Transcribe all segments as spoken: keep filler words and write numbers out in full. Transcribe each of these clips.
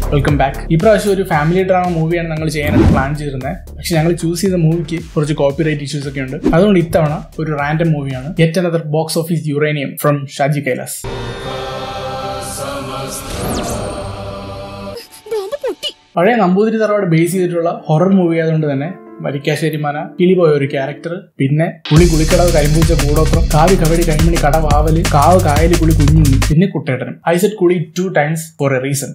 Welcome back. ഈ പ്രാവശ്യം ഒരു ഫാമിലി ഡ്രാമ മൂവിയാണ് ഞങ്ങൾ ചെയ്യാനായിട്ട് പ്ലാൻ ചെയ്തിരുന്നത്. പക്ഷെ ഞങ്ങൾ ചൂസ് ചെയ്ത മൂവിക്ക് കുറച്ച് കോപ്പിറൈറ്റ് ഇഷ്യൂസ് ഒക്കെ ഉണ്ട്. അതുകൊണ്ട് ഇത്തവണ ഒരു റാൻഡം മൂവിയാണ് yet another box office uranium from Shaji Kailas. പഴയ നമ്പൂതിരി തറവാട് ബേസ് ചെയ്തിട്ടുള്ള ഹൊറർ മൂവി ആയതുകൊണ്ട് തന്നെ വരിക്കാശ്ശേരി മന, കിളിപോയ ഒരു ക്യാരക്ടർ, പിന്നെ കുളി കുളിക്കടവ് കരിമ്പൂച്ച കൂടോത്രം, കാവി കവടി കൈമണി കട വാവല്, കാവ് കായലി കുളി കുഞ്ഞുണ്ണി, പിന്നെ കുട്ടേട്ടനും. ഐ സെഡ് കുളി two times for a reason.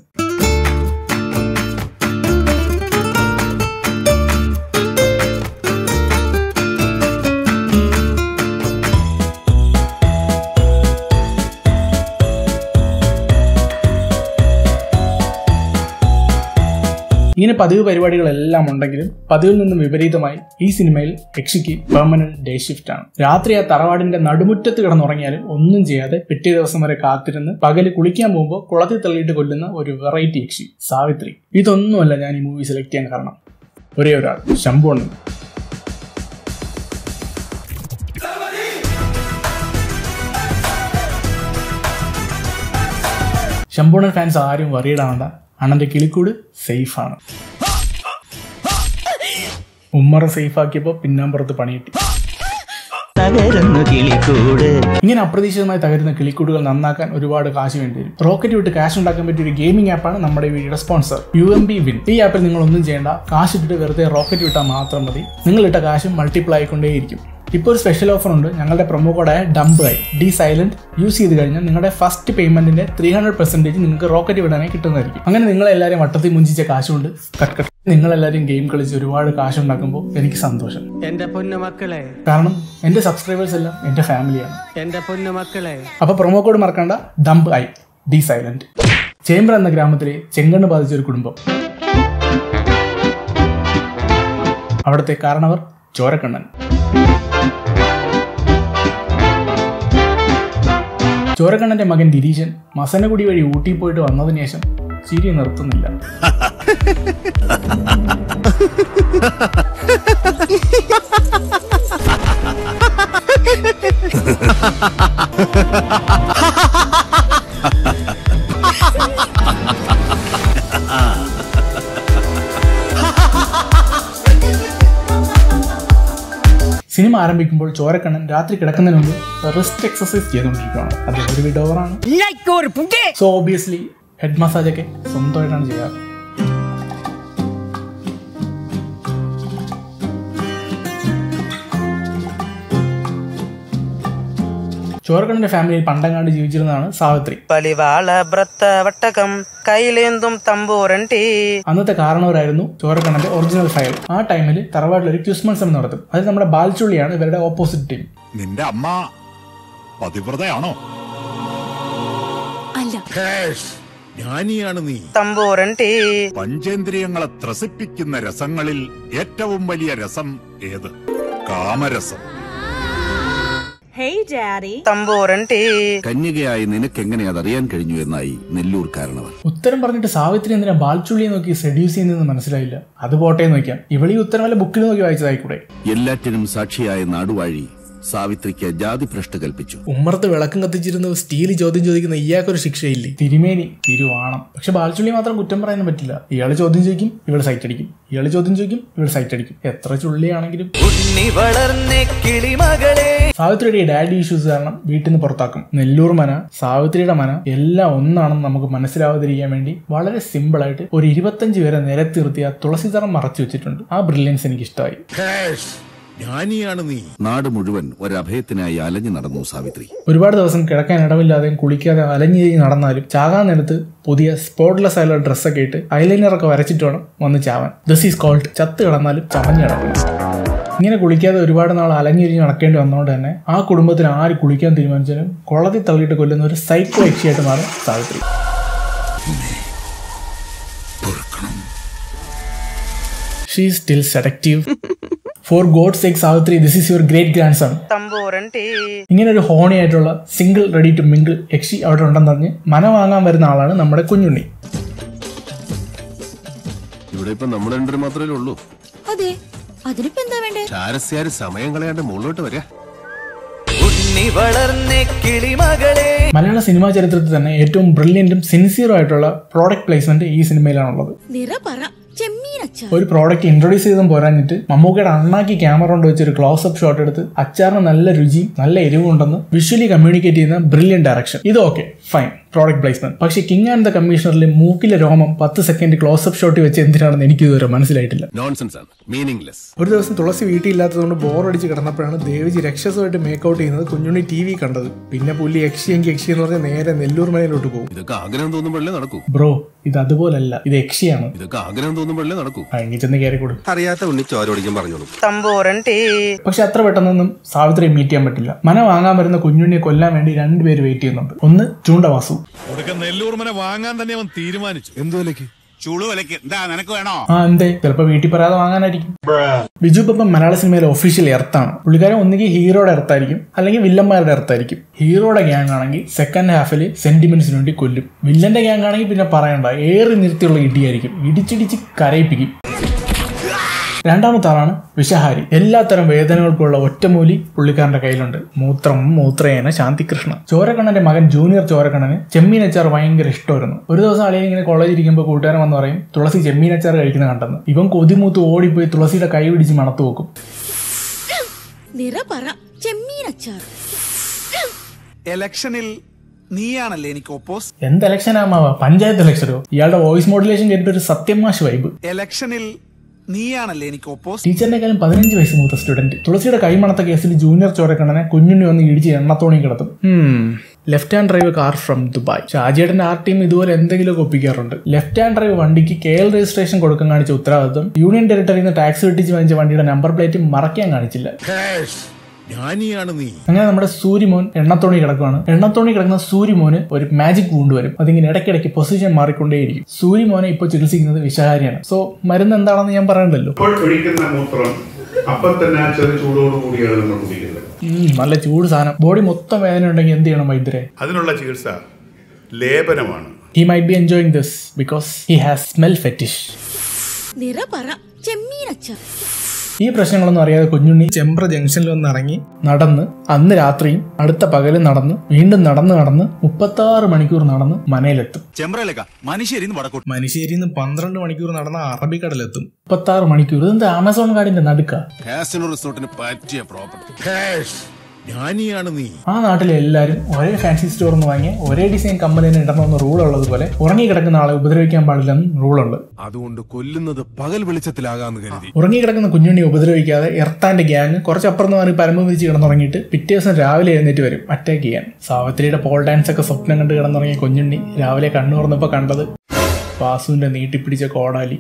ഇങ്ങനെ പതിവ് പരിപാടികളെല്ലാം ഉണ്ടെങ്കിലും പതിവിൽ നിന്നും വിപരീതമായി ഈ സിനിമയിൽ യക്ഷിക്ക് പെർമനന്റ് ഡേ ഷിഫ്റ്റ് ആണ്. രാത്രി ആ തറവാടിന്റെ നടുമുറ്റത്ത് കിടന്നുറങ്ങിയാലും ഒന്നും ചെയ്യാതെ പിറ്റേ ദിവസം വരെ കാത്തിരുന്ന് പകല് കുളിക്കാൻ പോകുമ്പോൾ കുളത്തിൽ തള്ളിയിട്ട് കൊല്ലുന്ന ഒരു വെറൈറ്റി യക്ഷി സാവിത്രി. ഇതൊന്നുമല്ല ഞാൻ ഈ മൂവി സെലക്ട് ചെയ്യാൻ കാരണം. ഒരേ ഒരാൾ, ശംഭുണ്ണൻ. ശംഭുണ്ണൻ ഫാൻസ് ആരും വറിയിടാണ്ട. അണ്ണന്റെ കിളിക്കൂട് സേഫ് ആണ്. ഉമ്മറ സേഫ് ആക്കിയപ്പോ പിന്നാമ്പുറത്ത് പണി കിട്ടി. ഇങ്ങനെ അപ്രതീക്ഷിതമായി തകരുന്ന കിളിക്കൂടുകൾ നന്നാക്കാൻ ഒരുപാട് കാശ് വേണ്ടി വരും. റോക്കറ്റ് വിട്ട് കാശ് ഉണ്ടാക്കാൻ പറ്റിയ ഒരു ഗെയിമിംഗ് ആപ്പാണ് നമ്മുടെ വീഡിയോയുടെ sponsor U M B win. ഈ ആപ്പിൽ നിങ്ങൾ ഒന്നും ചെയ്യേണ്ട, കാശ് ഇട്ടിട്ട് വെറുതെ റോക്കറ്റ് വിട്ടാൽ മാത്രം മതി. നിങ്ങൾ ഇട്ട കാശും മൾട്ടിപ്ലൈ ആയിക്കൊണ്ടേയിരിക്കും. ഇപ്പോൾ ഒരു സ്പെഷ്യൽ ഓഫർ ഉണ്ട്. ഞങ്ങളുടെ പ്രൊമോ കോഡായ dump I D silent use ചെയ്ത് കഴിഞ്ഞാൽ നിങ്ങളുടെ ഫസ്റ്റ് പേയ്മെന്റിന്റെ ത്രീ ഹൺഡ്രഡ് പെർസെന്റേജ് നിങ്ങൾക്ക് റോക്കറ്റ് വിടാനായി കിട്ടുന്നതായിരിക്കും. അങ്ങനെ നിങ്ങളെല്ലാവരും വട്ടത്തിൽ മുഞ്ചിച്ച കാശുകൊണ്ട് കട്ട് കട്ട് നിങ്ങളെല്ലാവരും ഗെയിം കളിച്ച് ഒരുപാട് കാശ് ഉണ്ടാക്കുമ്പോൾ എനിക്ക് സന്തോഷം. എന്റെ പൊന്നു മക്കളെ, കാരണം എന്റെ സബ്സ്ക്രൈബേഴ്സ് എല്ലാം എന്റെ ഫാമിലിയാണ്. എന്റെ പൊന്നു മക്കളെ, അപ്പൊ പ്രൊമോ കോഡ് മറക്കണ്ട, dump I D silent. Chembra എന്ന ഗ്രാമത്തിലെ ചെങ്കണ്ണ് ബാധിച്ച ഒരു കുടുംബം. അവിടുത്തെ കാരണവർ ചോരക്കണ്ണൻ. ചോരക്കണ്ണന്റെ മകൻ ഗിരീശൻ മസനഗുടി വഴി ഊട്ടി പോയിട്ട് വന്നതിന് ശേഷം ചിരി നിർത്തുന്നില്ല. സിനിമ ആരംഭിക്കുമ്പോൾ ചോരക്കണ്ണൻ രാത്രി കിടക്കുന്നതിന് മുമ്പ് റിസ്റ്റ് എക്സസൈസ് ചെയ്തുകൊണ്ടിരിക്കുകയാണ്. അത് ഒരു വിഡോവറാണ്. സോ ഓബിയസ്ലി ഹെഡ് മസാജ് ഒക്കെ സ്വന്തമായിട്ടാണ് ചെയ്യാറ്. ചോരക്കണ്ണന്റെ ഫാമിലിയിൽ പണ്ടങ്ങാണ്ട് ജീവിച്ചിരുന്നതാണ് സാവിത്രി. അന്നത്തെ കാരണവരായിരുന്നു ചോരക്കണ്ണന്റെ ഒറിജിനൽ ഫയൽ. ആ ടൈമിൽ തറവാട്ടിൽ ഒരു ക്വിസ് മത്സരം നടത്തും. അത് നമ്മുടെ ബാൽച്ചുള്ളിയാണ് ഇവരുടെ ഓപ്പോസിറ്റ് ടീം. നിന്റെ അമ്മ പതിവ്രതയാണോ? അല്ല, ജ്ഞാനിയാണ് നീ. പഞ്ചേന്ദ്രിയങ്ങളെ ത്രസിപ്പിക്കുന്ന രസങ്ങളിൽ ഏറ്റവും വലിയ രസം ഏത്? കാമരസം. കന്യകയായി നിനക്ക് എങ്ങനെ അതറിയാൻ കഴിഞ്ഞു എന്നായി നെല്ലൂർ കാരണവർ. ഉത്തരം പറഞ്ഞിട്ട് സാവിത്രി എന്തിനാ ബാൽച്ചുള്ളിയെ നോക്കി സെഡ്യൂസ് ചെയ്യുന്നതെന്ന് മനസ്സിലായില്ല. അത് പോട്ടെ നോക്കാം. ഇവളീ ഉത്തരം വല്ല ബുക്കിൽ നോക്കി വായിച്ചതായിക്കൂടെ? എല്ലാറ്റിനും സാക്ഷിയായ നാടുവാഴി സാവിത്രിക്ക് ജാതി ഭ്രഷ്ട് കൽപ്പിച്ചു. ഉമ്മറത്ത് വിളക്കം കത്തിച്ചിരുന്ന സ്റ്റീൽ ചോദ്യം ചോദിക്കുന്ന ഇയാൾക്കൊരു ശിക്ഷയില്ലേ? തിരുമേനി തിരുവാണം. പക്ഷെ ബാൽച്ചുള്ളി മാത്രം കുറ്റം പറയാനും പറ്റില്ല. ഇയാള് ചോദ്യം ചോദിക്കും, ഇവള് സൈറ്റ് അടിക്കും. ഇയാള് ചോദ്യം ചോദിക്കും, ഇവള് സൈറ്റ് അടിക്കും. എത്ര ചുള്ളിയാണെങ്കിലും സാവിത്രിയുടെ ഡാഡി ഇഷ്യൂസ് കാരണം വീട്ടിൽ നിന്ന് പുറത്താക്കും. നെല്ലൂർ മന, സാവിത്രിയുടെ മന എല്ലാം ഒന്നാണെന്ന് നമുക്ക് മനസ്സിലാവാതിരിക്കാൻ വേണ്ടി വളരെ സിമ്പിൾ ആയിട്ട് ഒരു ഇരുപത്തഞ്ച് പേരെ നിരത്തി നിർത്തി ആ തുളസിതറം മറച്ചു വെച്ചിട്ടുണ്ട്. ആ ബ്രില്യൻസ് എനിക്ക് ഇഷ്ടമായി. നാട് മുഴുവൻ ഒരഭയത്തിനായി അലഞ്ഞു നടന്നു സാവിത്രി. ഒരുപാട് ദിവസം കിടക്കാൻ ഇടവില്ലാതെയും കുളിക്കാതെ അലഞ്ഞു നടന്നാലും ചാകാൻ നേരത്ത് പുതിയ സ്പോട്ട്ലെസ് ആയുള്ള ഡ്രസ്സൊക്കെ ഇട്ട് ഐലൈനറൊക്കെ വരച്ചിട്ട് വേണം വന്ന് ചാവാൻ. ദിസ് ഈസ് കോൾഡ് ചത്ത് കിടന്നാലും ചമഞ്ഞ് കിടക്കണം. ഇങ്ങനെ കുളിക്കാതെ ഒരുപാട് നാൾ അലഞ്ഞിരിഞ്ഞ് നടക്കേണ്ടി വന്നതുകൊണ്ട് തന്നെ ആ കുടുംബത്തിന് ആര് കുളിക്കാൻ തീരുമാനിച്ചാലും കുളത്തിൽ തള്ളിയിട്ട് കൊല്ലുന്ന ഒരു സൈക്കോ യക്ഷിയായിട്ട് മാറും Savitri. She is still seductive. For God's sake, Savitri, this is your great grandson. ഇങ്ങനെ ഒരു ഹോണി ആയിട്ടുള്ള സിംഗിൾ റെഡി ടു മിംഗിൾ യക്ഷി അവിടെ ഉണ്ടെന്ന് പറഞ്ഞ് മന വാങ്ങാൻ വരുന്ന ആളാണ് നമ്മുടെ കുഞ്ഞുണ്ണി. ഇവിടെ ഇപ്പൊ നമ്മൾ രണ്ടു മാത്രമേ ഉള്ളൂ. അതെ, അതിനിപ്പോ എന്താ വേണ്ടേ? ചാരസ്യാര് സമയം കളയാണ്ട് മുകളിലോട്ട് വരാ. മലയാള സിനിമാ ചരിത്രത്തിൽ തന്നെ ഏറ്റവും ബ്രില്യന്റും സിൻസിയറും ആയിട്ടുള്ള പ്രോഡക്റ്റ് പ്ലേസ്മെന്റ് ഈ സിനിമയിലാണുള്ളത്. ഒരു പ്രോഡക്റ്റ് ഇൻട്രൊഡ്യൂസ് ചെയ്തും പോരാഞ്ഞിട്ട് മമ്മൂക്കയുടെ അണ്ണാക്കി ക്യാമറ കൊണ്ട് വെച്ച് ഒരു ക്ലോസ് അപ്പ് ഷോട്ട് എടുത്ത് അച്ചാറിന് നല്ല രുചിയും നല്ല എരിവുണ്ടെന്ന് വിഷ്വലി കമ്മ്യൂണിക്കേറ്റ് ചെയ്യുന്ന ബ്രില്യന്റ് ഡയറക്ഷൻ. ഇത് ഓക്കെ, ഫൈൻ, പ്രോഡക്റ്റ് പ്ലേസ്മെന്റ്. പക്ഷെ കിങ് ആൻഡ് ദ കമ്മീഷണറിൽ മൂക്കിലെ രോമം പത്ത് സെക്കൻഡ് ക്ലോസ് അപ്പ് ഷോട്ട് വെച്ച് എന്തിനാണെന്ന് എനിക്ക് ഇതുവരെ മനസ്സിലായിട്ടില്ല. ഒരു ദിവസം തുളസി വീട്ടിലില്ലാത്തതുകൊണ്ട് ബോറടിച്ച് കിടന്നപ്പോഴാണ് ദേവജി രക്ഷസമായിട്ട് മേക്കൗട്ട് ചെയ്യുന്നത് കുഞ്ഞുണ്ണി ടി വി കണ്ടത്. പിന്നെ പുല്ലി യക്ഷിയെങ്കിൽ യക്ഷി എന്ന് പറഞ്ഞാൽ നേരെ നെല്ലൂർ മലയിലോട്ട് പോകും. ഇതൊക്കെ ആഗ്രഹം തോന്നുമ്പോഴേ നടക്കൂ ബ്രോ, ഇത് അതുപോലല്ല, ഇത് യക്ഷിയാണ്. ഇതൊക്കെ ആഗ്രഹം തോന്നുമ്പോഴേ നടക്കൂ. എങ്കിൽ ചെന്ന് കയറി കൊടുക്കും. അറിയാത്ത ഉണ്ണി ചോരോടിക്കാൻ പറഞ്ഞോളൂ. പക്ഷെ അത്ര പെട്ടെന്നൊന്നും സാവിത്രിയെ മീറ്റ് ചെയ്യാൻ പറ്റില്ല. മന വാങ്ങാൻ വരുന്ന കുഞ്ഞുണ്ണിയെ കൊല്ലാൻ വേണ്ടി രണ്ടുപേര് വെയിറ്റ് ചെയ്യുന്നുണ്ട്. ഒന്ന് ചൂണ്ടവാസു. നെല്ലൂർ മന വാങ്ങാൻ തന്നെ അവൻ തീരുമാനിച്ചു. എന്തുവിലക്ക്? ചുളുവിലക്ക്. എന്താ നിനക്ക് വേണോ? ആ എന്തേ, ചിലപ്പോ വീട്ടിൽ പറയാതെ വാങ്ങാനായിരിക്കും. ബിജു പപ്പൻ മലയാള സിനിമയിലെ ഒഫീഷ്യൽ എർത്താണ്. പുള്ളിക്കാരൻ ഒന്നുകിൽ ഹീറോയുടെ എർത്തായിരിക്കും, അല്ലെങ്കിൽ വില്ലന്മാരുടെ എർത്തായിരിക്കും. ഹീറോയുടെ ഗ്യാങ് ആണെങ്കിൽ സെക്കൻഡ് ഹാഫിൽ സെന്റിമെന്റ്സിന് വേണ്ടി കൊല്ലും. വില്ലന്റെ ഗ്യാങ് ആണെങ്കിൽ പിന്നെ പറയണ്ട, ഏറി നിർത്തിയുള്ള ഇടിയായിരിക്കും, ഇടിച്ചിടിച്ച് കരയിപ്പിക്കും. രണ്ടാമത്തെ ആളാണ് വിഷഹാരി. എല്ലാത്തരം വേദനകൾക്കുള്ള ഒറ്റമൂലി പുള്ളിക്കാരന്റെ കയ്യിലുണ്ട്. മൂത്രം മൂത്രേന ശാന്തികൃഷ്ണ. ചോരക്കണ്ണന്റെ മകൻ ജൂനിയർ ചോരക്കണ്ണന് ചെമ്മീനച്ചാർ ഭയങ്കര ഇഷ്ടമായിരുന്നു. ഒരു ദിവസം അളിയൻ ഇങ്ങനെ കോളേജിൽ ഇരിക്കുമ്പോൾ കൂട്ടുകാരൻ വന്ന് പറയും തുളസി ചെമ്മീനച്ചാർ കഴിക്കുന്ന കണ്ടെന്ന്. ഇവൻ കൊതിമൂത്ത് ഓടിപ്പോയി തുളസിയുടെ കൈ പിടിച്ച് മണത്ത് നോക്കും. ഇലക്ഷനിൽ നീയാണല്ലേ എനിക്ക് ഒപ്പോസ്. എന്ത് ഇലക്ഷൻ ആമാവാ, പഞ്ചായത്ത് ഇലക്ഷനോ? ഇയാളുടെ വോയിസ് മോഡുലേഷൻ കേട്ടിട്ട് ഒരു സത്യമാഷ് വൈബ്. ഇലക്ഷനിൽ നീയാണല്ലേ എനിക്ക് ഒപ്പോസ്. ടീച്ചറിനെക്കാളും പതിനഞ്ച് വയസ്സ് മൂത്ത സ്റ്റുഡന്റ്. തുളസിയുടെ കൈമണത്ത കേസിൽ ജൂനിയർ ചോരക്കണ്ണനെ കുഞ്ഞുണ്ണി വന്ന് ഇടിച്ച് എണ്ണത്തോണി കിടത്തും. Left hand drive car from Dubai. ഷാജിയുടെ ആർ ടീം ഇതുപോലെ എന്തെങ്കിലുമൊക്കെ ഒപ്പിക്കാറുണ്ട്. ലെഫ്റ്റ് ഹാൻഡ് ഡ്രൈവ് വണ്ടിക്ക് കെ എൽ രജിസ്ട്രേഷൻ കൊടുക്കാൻ കാണിച്ച ഉത്തരവാദിത്വം യൂണിയൻ ടെറിട്ടറിയിൽ നിന്ന് ടാക്സ് വെട്ടിച്ച് വാങ്ങിച്ച വണ്ടിയുടെ നമ്പർ പ്ലേറ്റ് മറക്കാൻ കാണിച്ചില്ല. അങ്ങനെ നമ്മുടെ സൂര്യമോൻ എണ്ണത്തോണി കിടക്കുവാണ്. എണ്ണത്തോണി കിടക്കുന്ന സൂര്യമോന് ഒരു മാജിക് വൂണ്ട് വരും. അതിങ്ങനെ ഇടയ്ക്കിടയ്ക്ക് പൊസിഷൻ മാറിക്കൊണ്ടേയിരിക്കും. സൂര്യമോനെ ഇപ്പോൾ ചികിത്സിക്കുന്നത് വിഷഹാരിയാണ്. സോ മരുന്ന് എന്താണെന്ന് ഞാൻ പറയണ്ടല്ലോ. നല്ല ചൂട് സാധനം. ബോഡി മൊത്തം വേദന ഉണ്ടെങ്കിൽ എന്ത് ചെയ്യണം വൈദ്യരെ? അതിനുള്ള ചികിത്സ ലേപനമാണ്. He might be enjoying this because he has smell fetish. ഈ പ്രശ്നങ്ങളൊന്നും അറിയാതെ കുഞ്ഞുണ്ണി ചെമ്പ്ര ജംഗ്ഷനിൽ ഒന്ന് ഇറങ്ങി നടന്ന് അന്ന് രാത്രിയും അടുത്ത പകലും നടന്ന് വീണ്ടും നടന്ന് നടന്ന് മുപ്പത്തി ആറ് മണിക്കൂർ നടന്ന് മനയിലെത്തും. മനുഷ്യരിന്ന് പന്ത്രണ്ട് മണിക്കൂർ നടന്ന അറബിക്കടലെത്തും. മുപ്പത്തി ആറ് മണിക്കൂർ. ഇതെന്താ ആമസോൺ കാടിന്റെ നടുക്ക? ആ നാട്ടിലെ എല്ലാരും ഒരേ ഫാൻസി സ്റ്റോറിൽ നിന്ന് വാങ്ങിയ ഒരേ ഡിസൈൻ കമ്പനി തന്നെ ഇടണമെന്ന് റൂൾ ഉള്ളത് പോലെ ഉറങ്ങിക്കിടക്കുന്ന ആളെ ഉപദ്രവിക്കാൻ പാടില്ലെന്നും റൂളുണ്ട്. അതുകൊണ്ട് കൊല്ലുന്നത് പകൽ വെളിച്ചത്തിലാകാന്ന് കരുതി ഉറങ്ങിക്കിടക്കുന്ന കുഞ്ഞുണ്ണി ഉപദ്രവിക്കാതെ എർത്താന്റെ ഗ്യാങ് കുറച്ചപ്പുറത്ത് മാറി പരമ്പ് വിരിച്ച് കിടന്നുറങ്ങിയിട്ട് പിറ്റേ ദിവസം രാവിലെ എഴുന്നേറ്റ് വരും അറ്റാക്ക് ചെയ്യാൻ. സാവിത്രിയുടെ പോൾ ഡാൻസ് ഒക്കെ സ്വപ്നം കണ്ട് കിടന്നുറങ്ങിയ കുഞ്ഞുണ്ണി രാവിലെ കണ്ണു തുറന്നപ്പോ കണ്ടത് വാസുവിന്റെ നീട്ടിപ്പിടിച്ച കോടാലി.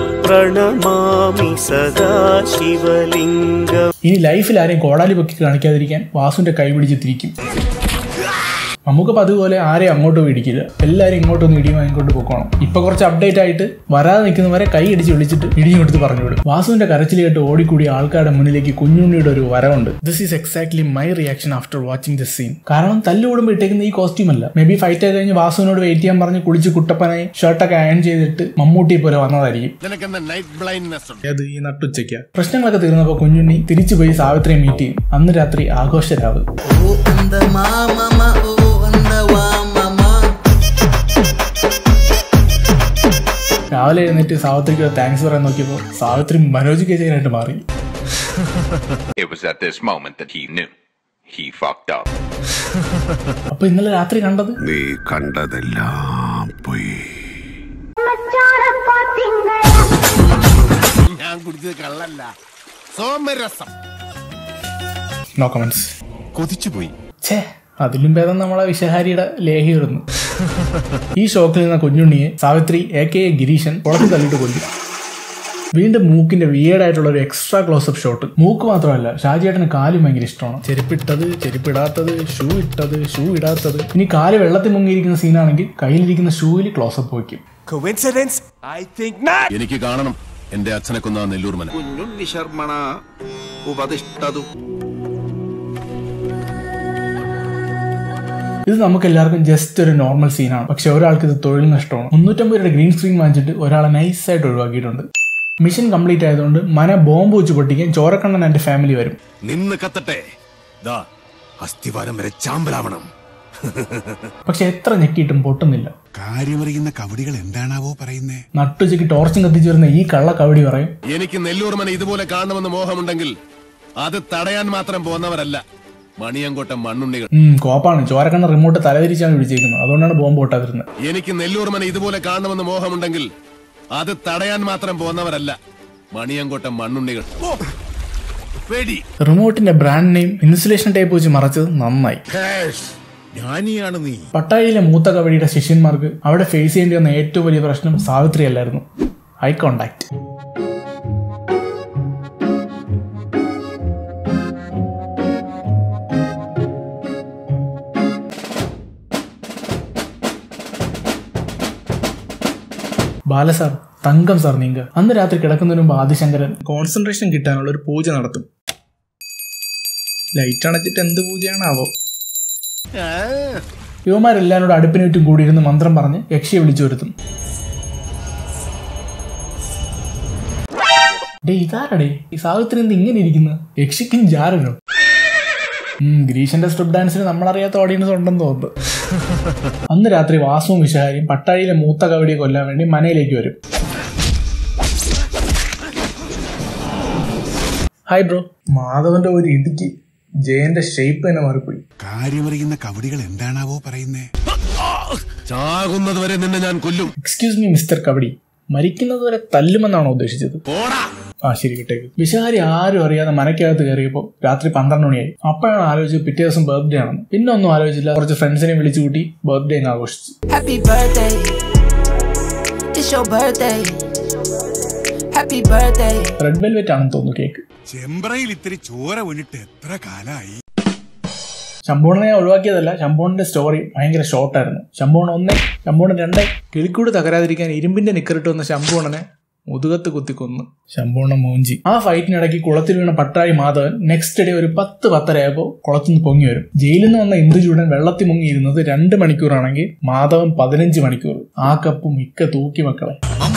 ഇനി ലൈഫിൽ ആരെയും കോടാലി പൊക്കി കാണിക്കാതിരിക്കാൻ വാസുവിന്റെ കൈ പിടിച്ച് തിരിക്കും. നമുക്ക് അതുപോലെ ആരെയും അങ്ങോട്ടും ഇടിക്കില്ല, എല്ലാവരും ഇങ്ങോട്ടൊന്നും ഇടിയും വാങ്ങിക്കൊണ്ട് പോക്കണം. ഇപ്പൊ കുറച്ച് അപ്ഡേറ്റ് ആയിട്ട് വരാതെ നിൽക്കുന്നവരെ കൈ അടിച്ച് വിളിച്ചിട്ട് ഇടിയും കൊടുത്ത് പറഞ്ഞു വിടും. വാസുവിന്റെ കരച്ചിൽ കേട്ട് ഓടിക്കൂടി ആൾക്കാരുടെ മുന്നിലേക്ക് കുഞ്ഞുണ്ണിയുടെ ഒരു വരവുണ്ട്. This is exactly my reaction after watching this scene. കാരണം തല്ലുകൂടുമ്പോൾ ഇട്ടേക്കുന്ന ഈ കോസ്റ്റ്യൂം അല്ല. മേ ബി ഫൈറ്റ് ഒക്കെ കഴിഞ്ഞ് വാസുവിനോട് വെയിറ്റ് ചെയ്യാൻ പറഞ്ഞ് കുളിച്ച് കുട്ടപ്പനായി ഷർട്ടൊക്കെ അയൺ ചെയ്തിട്ട് മമ്മൂട്ടി പോലെ വന്നതായിരിക്കും. അത് ഈ നട്ടുച്ചയ്ക്ക. പ്രശ്നങ്ങളൊക്കെ തീർന്നപ്പോൾ കുഞ്ഞുണ്ണി തിരിച്ചു പോയി സാവിത്രിയെ മീറ്റ് ചെയ്യും. അന്ന് രാത്രി ആഘോഷരാവ്. രാവിലെ എഴുന്നേറ്റ് സാവിത്രിക്ക് താങ്ക്സ് പറയാൻ നോക്കിയപ്പോൾ സാവിത്രി മനോജ് കേജനായിട്ട് മാറി. അപ്പൊ ഇന്നലെ രാത്രി കണ്ടത് നീ കണ്ടതെല്ലാം പോയി. ഞാൻ കുടിച്ചത് കള്ളല്ല, സോമരസം. No comments. കൊതിച്ചുപോയി. ഛേ, അതിലും ഭേദം നമ്മളെ വിഷഹാരിയുടെ ലേഹിയിരുന്നു. ഈ ഷോക്കിൽ നിന്ന കുഞ്ഞുണ്ണിയെ Savithri A K A Gireesan പുറത്ത് തള്ളിയിട്ട് കൊല്ലും. വീണ്ടും മൂക്കിന്റെ വിയേഡായിട്ടുള്ള ഒരു എക്സ്ട്രാ ക്ലോസപ്പ് ഷോട്ട്. മൂക്ക് മാത്രമല്ല, ഷാജിയേട്ടന് കാലും ഭയങ്കര ഇഷ്ടമാണ്. ചെരുപ്പിട്ടത്, ചെരുപ്പിടാത്തത്, ഷൂ ഇട്ടത്, ഷൂ ഇടാത്തത്. ഇനി കാല് വെള്ളത്തിൽ മുങ്ങിയിരിക്കുന്ന സീനാണെങ്കിൽ കയ്യിലിരിക്കുന്ന ഷൂവിൽ ക്ലോസപ്പ് വയ്ക്കും. എനിക്ക് കാണണം എന്റെ അച്ഛനെ കൊന്ന നെല്ലൂർ മന. കുഞ്ഞുണ്ണി ശർമ്മണ ഉപദിഷ്ടതു. ഇത് നമുക്ക് എല്ലാവർക്കും ജസ്റ്റ് ഒരു നോർമൽ സീനാണ്. പക്ഷെ ഒരാൾക്ക് ഇത് തൊഴിൽ നഷ്ടമാണ്. മുന്നൂറ്റമ്പത് രൂപയുടെ ഗ്രീൻ സ്ക്രീൻ വാങ്ങിച്ചിട്ട് ഒരാളെ നൈസായിട്ട് ഒഴിവാക്കിയിട്ടുണ്ട്. മിഷൻ കംപ്ലീറ്റ് ആയതുകൊണ്ട് മന ബോംബ് വെച്ച് പൊട്ടിക്കാൻ ചോരക്കണ്ണൻ എന്റെ ഫാമിലി വരും. നിന്ന് കത്തട്ടെ, അസ്ഥിവാരം വരെ ചാമ്പലാവണം. പക്ഷെ എത്ര ഞെക്കിയിട്ടും പൊട്ടുന്നില്ല. കാര്യമറിയുന്ന കവടികൾ എന്താണാവോ പറയുന്നേ? നട്ടുച്ചയ്ക്ക് ടോർച്ചും കത്തിച്ചു വരുന്ന ഈ കള്ള കവടി പറയും, എനിക്ക് നെല്ലൂർമന ഇതുപോലെ കാണണമെന്ന് മോഹമുണ്ടെങ്കിൽ അത് തടയാൻ മാത്രം പോന്നവരല്ല മണിയങ്കോട്ട മണ്ണുണ്ണികൾ. ഉം കോപ്പാണ്. ചോരക്കണ്ണ റിമോട്ട് തലതിരിച്ചാണ് പിടിച്ചേക്കുന്നത്. അതുകൊണ്ടാണ് ബോംബ് പൊട്ടാതിരുന്നത്. എനിക്ക് നെല്ലൂർമന ഇതുപോലെ കാണണമെന്ന് മോഹമുണ്ടെങ്കിൽ അത് തടയാൻ മാത്രം പോന്നവരല്ല മണിയങ്കോട്ട മണ്ണുണ്ണികൾ. റിമോട്ടിന്റെ ബ്രാൻഡ് നെയിം ഇൻസുലേഷൻ ടേപ്പ് വെച്ച് മറച്ചത് നന്നായി. ജ്ഞാനിയാണ് നീ. പട്ടാഴിയിലെ മൂത്ത കവടിയുടെ ശിഷ്യന്മാർക്ക് അവിടെ ഫേസ് ചെയ്യേണ്ടി വന്ന ഏറ്റവും വലിയ പ്രശ്നം സാവിത്രി അല്ലായിരുന്നു, eye contact. Bala sir, Thangam sir നീങ്ക. അന്ന് രാത്രി കിടക്കുന്നതിന് മുമ്പ് ആദിശങ്കരൻ കോൺസെൻട്രേഷൻ കിട്ടാനുള്ള ഒരു പൂജ നടത്തും. ലൈറ്റ് അണച്ചിട്ട് എന്ത് പൂജയാണാവോ? യുവമാരെല്ലാവരോടും അടുപ്പിന് ചുറ്റും കൂടിയിരുന്ന് മന്ത്രം പറഞ്ഞ് യക്ഷിയെ വിളിച്ചു വരുത്തും. ഡേ ഇതാരടേ ഈ സാവിത്രി എന്ത് ഇങ്ങനെ ഇരിക്കുന്നു? യക്ഷിക്കും ജാരനോ? ഉം ഗ്രീഷന്റെ സ്ട്രിപ്പ് ഡാൻസിന് നമ്മളറിയാത്ത ഓഡിയൻസ് ഉണ്ടെന്ന് തോന്നുന്നു. അന്ന് രാത്രി വാസുവും വിശാരിയും പട്ടാഴിയിലെ മൂത്ത കവടിയെ കൊല്ലാൻ വേണ്ടി മനയിലേക്ക് വരും. Hi bro. മാധവന്റെ ഒരു ഇടുക്കി ജയന്റെ ഷേപ്പ് തന്നെ മാറിപ്പോയി. കാര്യമറിയുന്ന കവടികൾ എന്താണാവോ പറയുന്നേ? ചാകുന്നത് വരെ നിന്നെ ഞാൻ കൊല്ലും. എക്സ്ക്യൂസ് മീ മിസ്റ്റർ കവടി, മരിക്കുന്നത് വരെ തല്ലുമെന്നാണോ ഉദ്ദേശിച്ചത്? ആ ശരി വിട്ടേക്ക്. വിശാരി ആരും അറിയാതെ മനക്കകത്ത് കയറിയപ്പോൾ രാത്രി പന്ത്രണ്ട് മണിയായി. അപ്പോഴാണ് ആലോചിച്ചത് പിറ്റേ ദിവസം ബർത്ത്ഡേ ആണെന്ന്. പിന്നെ ഒന്നും ആലോചിച്ചില്ല, കുറച്ച് ഫ്രണ്ട്സിനെ വിളിച്ചു കൂട്ടി ബർത്ത്ഡേ അങ്ങ് ആഘോഷിച്ചു. റെഡ് വെൽവെറ്റ് ആണെന്ന് തോന്നുന്നു കേക്ക്. ചെമ്പ്രയിൽ ഇത്തിരി ചോര വീണിട്ട് എത്ര കാലായി. ശമ്പൂണിനെ ഒഴിവാക്കിയതല്ല, ശമ്പൂണിന്റെ സ്റ്റോറി ഭയങ്കര ഷോർട്ടായിരുന്നു. ശമ്പൂൺ ഒന്നേ, ശമ്പൂൺ രണ്ടേ. കിളിക്കൂട് തകരാതിരിക്കാൻ ഇരുമ്പിന്റെ നിക്കറിട്ട് വന്ന ശമ്പൂണനെ മുതുകത്ത് കുത്തിക്കൊന്നു. ശമ്പൂണ മൂഞ്ചി. ആ ഫൈറ്റിനിടയ്ക്ക് കുളത്തിൽ വീണ പട്ടാഴി മാധവൻ നെക്സ്റ്റ് ഡേ ഒരു പത്ത് പത്തരയായപ്പോൾ കുളത്തുനിന്ന് പൊങ്ങി വരും. ജയിലിൽ നിന്ന് വന്ന ഇന്ദുചൂടൻ വെള്ളത്തിൽ മുങ്ങിയിരുന്നത് രണ്ട് മണിക്കൂറാണെങ്കിൽ മാധവൻ പതിനഞ്ച് മണിക്കൂർ. ആ കപ്പും മിക്ക തൂക്കി മക്കളെ.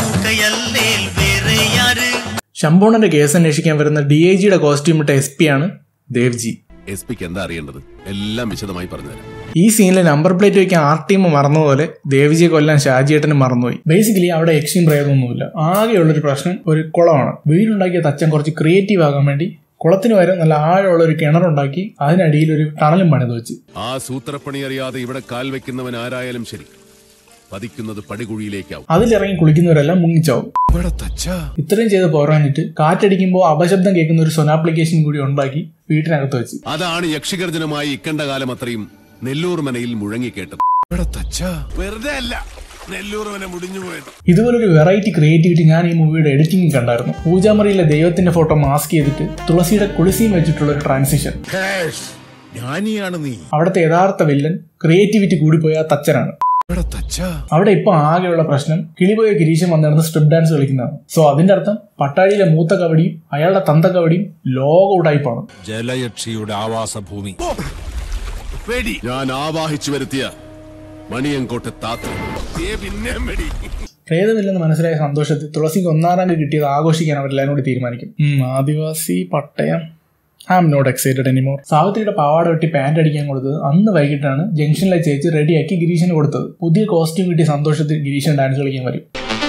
ശമ്പൂണന്റെ കേസ് അന്വേഷിക്കാൻ വരുന്ന ഡി ഐ ജിയുടെ കോസ്റ്റ്യൂം ഇട്ട എസ് പി ആണ് ദേവ്ജി. എസ് പിക്ക് എന്താ അറിയേണ്ടത് എല്ലാം വിശദമായി പറഞ്ഞുതരാം. ഈ സീനിലെ നമ്പർ പ്ലേറ്റ് വയ്ക്കാൻ ആർ ടീം മറന്നതുപോലെ ദേവജിയെ കൊല്ലാൻ ഷാജിയേട്ടന് മറന്നുപോയി. ബേസിക്കലി അവിടെ യക്ഷിയും പ്രേതമൊന്നുമില്ല. ആകെയുള്ളൊരു പ്രശ്നം ഒരു കുളമാണ്. വീടുണ്ടാക്കിയ തച്ചൻ കുറച്ച് ക്രിയേറ്റീവ് ആകാൻ വേണ്ടി കുളത്തിന് വരെ നല്ല ആഴമുള്ള ഒരു കിണറുണ്ടാക്കി അതിനടിയിൽ ഒരു ടണലും പണിത് വെച്ച്. ആ സൂത്രപ്പണി അറിയാതെ ഇവിടെ കാൽ വെക്കുന്നവൻ ആരായാലും ശരി പതിക്കുന്നത് പടികുഴിയിലേക്കാവും. അതിലിറങ്ങി കുളിക്കുന്നവരെല്ലാം മുങ്ങിച്ചാവും. ഇത്രയും ചെയ്ത് പോരാഞ്ഞിട്ട് കാറ്റടിക്കുമ്പോൾ അപശബ്ദം കേൾക്കുന്ന ഒരു സൊനാപ്ലിക്കേഷൻ കൂടി ഉണ്ടാക്കി വീട്ടിനകത്ത് വെച്ച്. അതാണ് യക്ഷിഗർജനമായി ഇക്കണ്ട കാലം അത്രയും നെല്ലൂർ മനയിൽ മുഴങ്ങിക്കേട്ടത്. വെറുതെ അല്ല നെല്ലൂർ മന മുടിഞ്ഞു പോയത്. ഇതുപോലൊരു വെറൈറ്റി ക്രിയേറ്റിവിറ്റി ഞാൻ ഈ മൂവിയുടെ എഡിറ്റിംഗിൽ കണ്ടായിരുന്നു. പൂജാമറിയിലെ ദൈവത്തിന്റെ ഫോട്ടോ മാസ്ക് ചെയ്തിട്ട് തുളസിയുടെ കുളിസിയും വെച്ചിട്ടുള്ള ഒരു ട്രാൻസിഷൻ. ജ്ഞാനിയാണ് നീ. അവിടുത്തെ യഥാർത്ഥ വില്ലൻ ക്രിയേറ്റിവിറ്റി കൂടിപ്പോയ ആ തച്ചനാണ്. അവിടെ ഇപ്പൊ ആകെയുള്ള പ്രശ്നം കിളിപോയ ഗിരീശൻ വന്നിരുന്ന് സ്ട്രിപ്പ് ഡാൻസ് കളിക്കുന്നതാണ്. സോ അതിന്റെ അർത്ഥം പട്ടാഴിയിലെ മൂത്ത കവടിയും അയാളുടെ തന്ത കവടിയും ലോക ഉടായിപ്പാണ്. ജലയക്ഷിയുടെ ആവാസഭൂമി. ഞാൻ ആവാഹിച്ചു വരുത്തിയ മണിയങ്കോട്ടെ താത്ത പ്രേതമില്ലെന്ന് മനസ്സിലായ സന്തോഷത്തിൽ തുളസിക്ക് ഒന്നാം റാങ്ക് കിട്ടിയത് ആഘോഷിക്കാൻ അവരെല്ലാവരും കൂടി തീരുമാനിക്കും. ആദിവാസി പട്ടയം. I am not excited anymore. സാവിത്രിയുടെ പാവാട വെട്ടി പാന്റ് അടിക്കാൻ കൊടുത്തത് അന്ന് വൈകിട്ടാണ് ജംഗ്ഷനിലെ ചേച്ചി റെഡിയാക്കി ഗിരീഷിന് കൊടുത്തത്. പുതിയ കോസ്റ്റ്യൂം കിട്ടിയ സന്തോഷത്തിൽ ഗിരീഷൻ ഡാൻസ് കളിക്കാൻ വരും.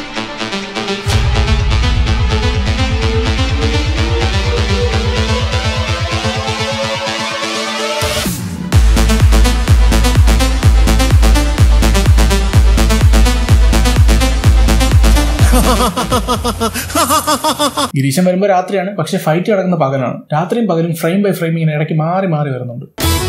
ഗിരീശൻ വരുമ്പോൾ രാത്രിയാണ്, പക്ഷെ ഫൈറ്റ് നടക്കുന്ന പകലാണ്. രാത്രിയും പകലും ഫ്രെയിം ബൈ ഫ്രെയിം ഇങ്ങനെ ഇടയ്ക്ക് മാറി മാറി വരുന്നുണ്ട്.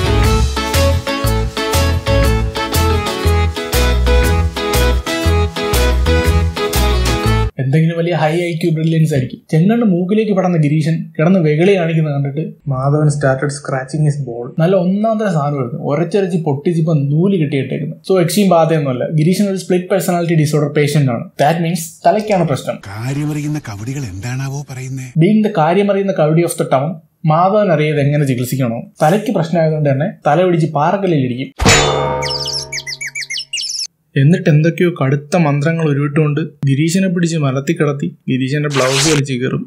എന്തെങ്കിലും വലിയ ഹൈ ഐക്യു ബ്രില്യൻസ് ആയിരിക്കും. ചെങ്ങണ്ട് മൂക്കിലേക്ക് പടന്ന ഗിരീശൻ കിടന്ന് വെകളി കാണിക്കുന്നത് കണ്ടിട്ട് Madhavan started scratching his ball. നല്ല ഒന്നാന്തര സാധനം വരുന്നു. ഒരച്ചരച്ച് പൊട്ടിച്ചിപ്പോ നൂല് കിട്ടിയിട്ടേക്കുന്നു. സോ യക്ഷിയും ബാധയൊന്നുമല്ല. ഗിരീശൻ ഒരു സ്പ്ലിറ്റ് പേഴ്സണാലിറ്റി ഡിസോർഡർ പേഷ്യന്റ് ആണ്. ദാറ്റ് മീൻസ് തലയ്ക്കാണ് പ്രശ്നം. കാര്യമറിയുന്ന കവടികൾ എന്താണാവോ പറയുന്നേ? ബീങ് ദ കാര്യമറിയുന്ന കവടി ഓഫ് ദ ടൗൺ, മാധവൻ അറിയാതെ എങ്ങനെ ചികിത്സിക്കണോ. തലയ്ക്ക് പ്രശ്നമായതുകൊണ്ട് തന്നെ തല പിടിച്ച് പാറക്കല്ലിൽ ഇടിക്കും. എന്നിട്ട് എന്തൊക്കെയോ കടുത്ത മന്ത്രങ്ങൾ ഉരുവിട്ടുകൊണ്ട് ഗിരീശനെ പിടിച്ച് മലത്തി കിടത്തി ഗിരീശന്റെ ബ്ലൗസ് വലിച്ച് കയറും.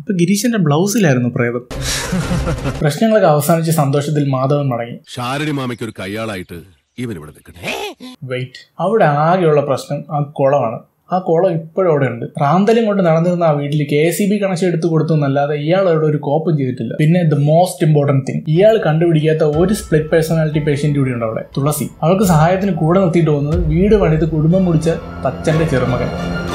അപ്പൊ ഗിരീശന്റെ ബ്ലൗസിലായിരുന്നു പ്രേതം. പ്രശ്നങ്ങളൊക്കെ അവസാനിച്ച് സന്തോഷത്തിൽ മാധവൻ മടങ്ങി. ഷാരടി മാമയ്ക്ക് ഒരു കയ്യാളായിട്ട് ഇവൻ ഇവിടെ നിൽക്കട്ടെ. വെയിറ്റ്, അവിടെ ആകെയുള്ള പ്രശ്നം ആ കുളമാണ്. ആ കുളം ഇപ്പോഴും അവിടെ ഉണ്ട്. റാന്തലും കൊണ്ട് നടന്നിരുന്ന ആ വീട്ടിൽ K S E B connection എടുത്തു കൊടുത്തു എന്നല്ലാതെ ഇയാൾ അവിടെ ഒരു കോപ്പും ചെയ്തിട്ടില്ല. പിന്നെ ദ മോസ്റ്റ് ഇമ്പോർട്ടന്റ് തിങ്, ഇയാൾ കണ്ടുപിടിക്കാത്ത ഒരു സ്പ്ലിറ്റ് പേഴ്സണാലിറ്റി പേഷ്യന്റ് കൂടി ഉണ്ട് അവിടെ, തുളസി. അവൾക്ക് സഹായത്തിന് കൂടെ നിർത്തിയിട്ട് പോകുന്നത് വീട് പണിത് കുടുംബം മുടിച്ച തച്ചന്റെ ചെറുമകൻ.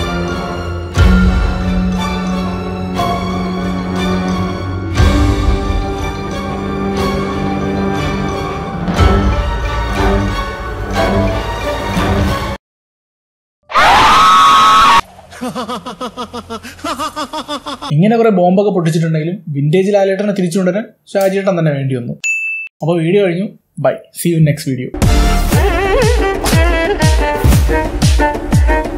ഇങ്ങനെ കുറെ ബോംബൊക്കെ പൊട്ടിച്ചിട്ടുണ്ടെങ്കിലും വിന്റേജ് ലാലേട്ടനെ തിരിച്ചുകൊണ്ടുവരാൻ ഷാജിയേട്ടൻ തന്നെ വേണ്ടി വന്നു. അപ്പോൾ വീഡിയോ കഴിഞ്ഞു. Bye, see you next video.